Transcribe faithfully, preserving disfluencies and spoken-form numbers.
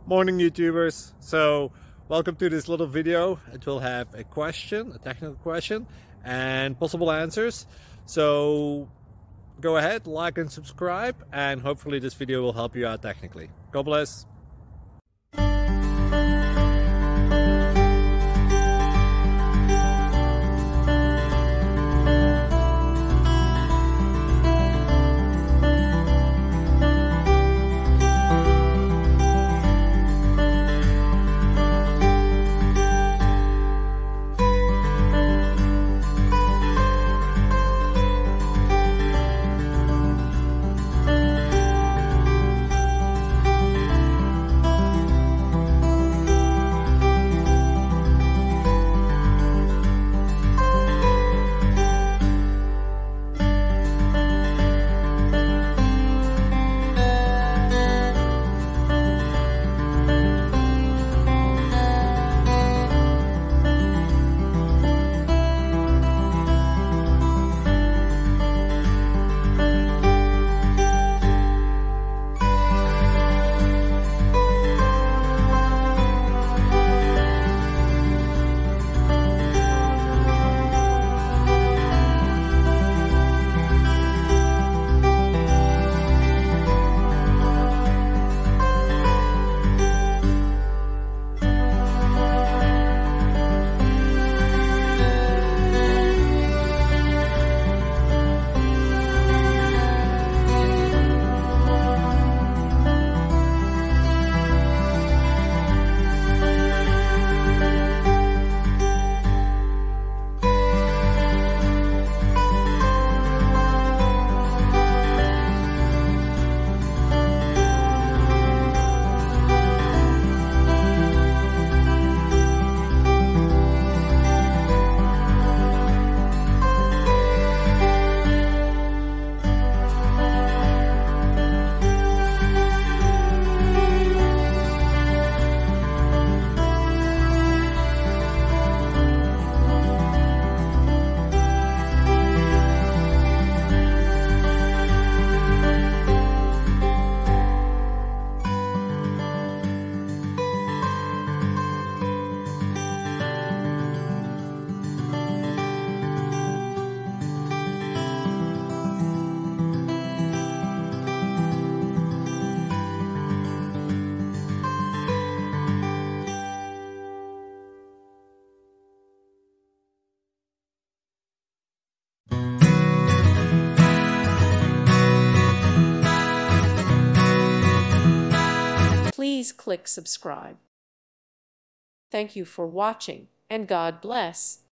Morning YouTubers. So welcome to this little video. It will have a question, a technical question, and possible answers. So go ahead, like and subscribe, and hopefully this video will help you out technically. God bless. Please click subscribe. Thank you for watching, and God bless.